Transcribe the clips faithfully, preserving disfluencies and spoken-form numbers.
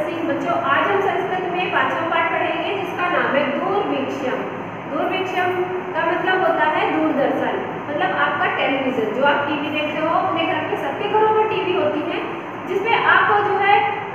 सिंह। बच्चों, आज हम संस्कृत में पांचवा पाठ पढ़ेंगे जिसका नाम है दूरवीक्षण। दूरवीक्षण का मतलब होता है दूरदर्शन, मतलब आपका टेलीविजन जो आप टीवी देखते हो। अपने घर के सबके घरों में टीवी होती है जिसमें आप जो है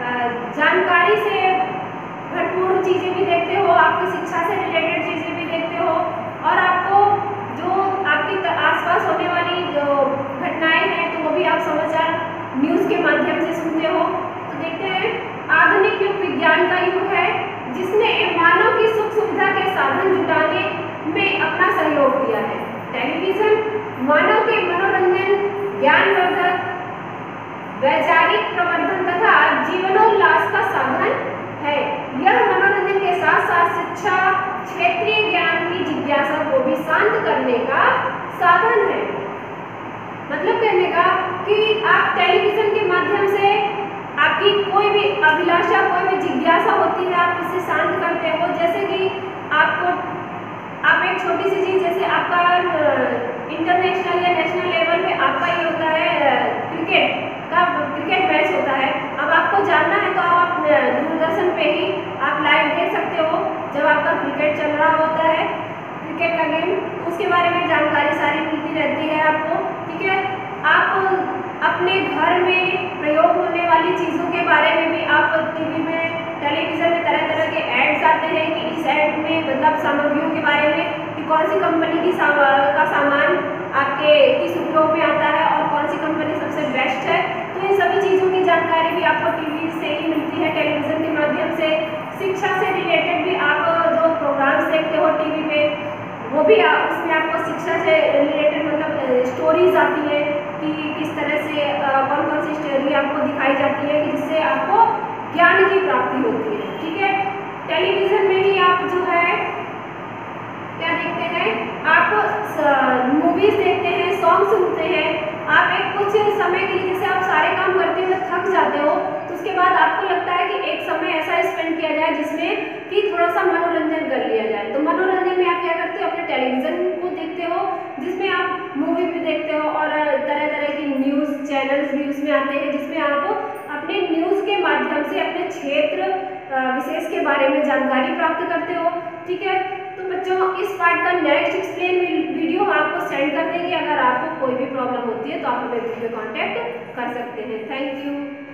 जानकारी से भरपूर चीजें भी देखते हो, आपकी शिक्षा से रिलेटेड चीजें भी देखते हो, और आपको जो आपके आसपास होने वाली जो घटनाएं हैं तो वो भी आप समाचार न्यूज के माध्यम से सुनते हो। तो देखते हैं, आधुनिक युग विज्ञान का युग है जिसने मानव की सुख सुविधा के साधन जुटाने में अपना सहयोग दिया है। टेलीविजन मानव के मनोरंजन, ज्ञानवर्धक, वैचारिक प्रवर्धन तथा जीवनोल्लास का साधन है। यह मनोरंजन के साथ साथ शिक्षा, क्षेत्रीय ज्ञान की जिज्ञासा को भी शांत करने का साधन है। मतलब कहने का कि आप टेलीविजन के माध्यम से आपकी कोई भी अभिलाषा, कोई भी जिज्ञासा होती है, आप उसे शांत करते हो। जैसे कि आपको आप एक छोटी सी चीज, जैसे आपका इंटरनेशनल या नेशनल लेवल पे आपका ये होता है क्रिकेट का क्रिकेट मैच होता है। अब आपको जानना है तो आप दूरदर्शन पे ही आप लाइव देख सकते हो। जब आपका क्रिकेट चल रहा होता है, क्रिकेट का गेम, उसके बारे में जानकारी सारी मिलती रहती है आपको। ठीक है, आप अपने घर में प्रयोग होने वाली चीज़ों के बारे में भी आप टीवी में, टेलीविजन में तरह तरह के एड्स आते हैं कि इस एड में मतलब सामग्रियों के बारे में कि कौन सी कंपनी की सामा, का सामान आपके किस उपयोग में आता है और कौन सी कंपनी सबसे बेस्ट है। तो इन सभी चीज़ों की जानकारी भी आपको टीवी से ही मिलती है, टेलीविजन के माध्यम से। शिक्षा से रिलेटेड भी आप जो प्रोग्राम्स देखते हो टीवी पे, वो भी आप उसमें आपको शिक्षा से रिलेटेड मतलब स्टोरीज आती है कि किस तरह से कौन कौन सी स्टोरी आपको दिखाई जाती है कि जिससे आपको ज्ञान की प्राप्ति होती है। ठीक है, टेलीविजन में ही आप जो है क्या देखते हैं, आप मूवीज देखते हैं, सॉन्ग सुनते हैं। आप एक कुछ समय के लिए, जैसे आप सारे काम करते हुए थक जाते हो, तो उसके बाद आपको लगता है कि एक समय ऐसा स्पेंड किया जाए जिसमें कि थोड़ा सा मनोरंजन कर लिया जाए। तो मनोरंजन में आप क्या करते हो, अपने टेलीविजन को देखते हो जिसमें आप मूवी भी देखते हो और तरह तरह की न्यूज़ चैनल्स भी उसमें आते हैं जिसमें आप अपने न्यूज़ के माध्यम से अपने क्षेत्र विशेष के बारे में जानकारी प्राप्त करते हो। ठीक है, तो बच्चों इस पार्ट का नेक्स्ट एक्सप्लेन वीडियो हम आपको सेंड कर देंगे। अगर आपको कोई भी प्रॉब्लम होती है तो आप हमें वीडियो कॉन्टैक्ट कर सकते हैं। Thank you.